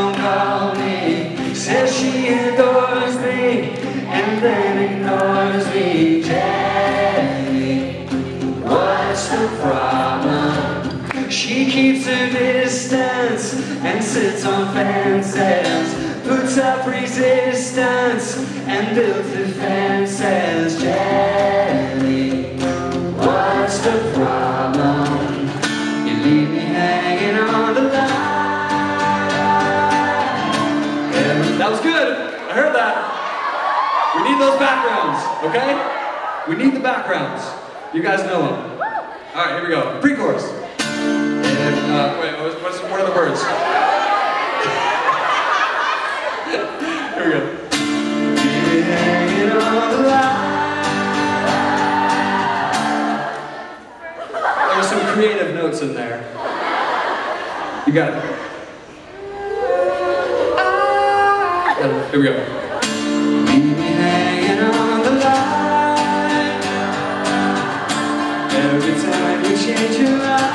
don't call me. Says she adores me and then ignores me. Jenny, what's the problem? She keeps her distance and sits on fences, puts up resistance and builds defenses. Jenny, what's the problem? You leave me hanging on the line. Yeah, that was good. I heard that. We need those backgrounds, okay? We need the backgrounds. You guys know them. All right, here we go. Pre-chorus. Wait, what are the words? Here we go. Leave me hanging on the line. There were some creative notes in there. You got it. Here we go. Leave me hanging on the line. Every time you change your mind.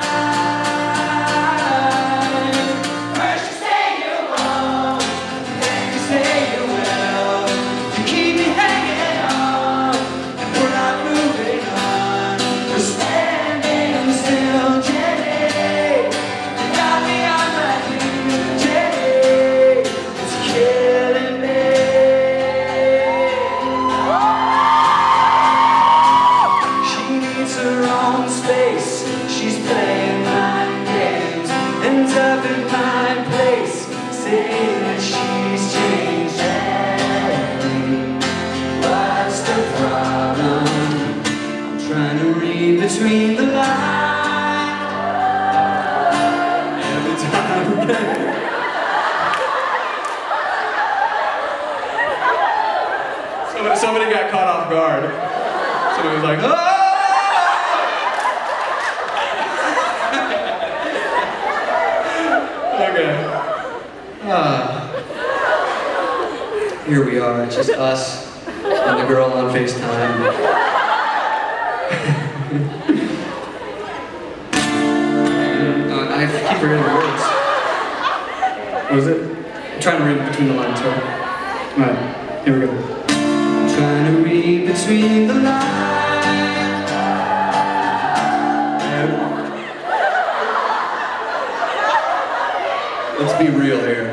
First you say you won't, then you say you will. You keep me hanging on, and we're not moving on. We're standing still, Jenny. You got me on my knees, Jenny. It's killing me. She needs her own space. She's playing mind games, ends up in my place, saying that she's changed. Jenny, what's the problem? I'm trying to read between the lines. Every time somebody got caught off guard. Somebody was like, oh! Okay. Here we are, it's just us and the girl on FaceTime. I keep forgetting the words. What was it? I'm trying to read between the lines, right? Alright, here we go. I'm trying to read between the lines. Let's be real here.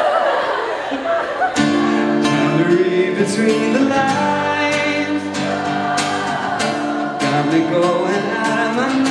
Trying to read between the lines. Got me going out of my mind.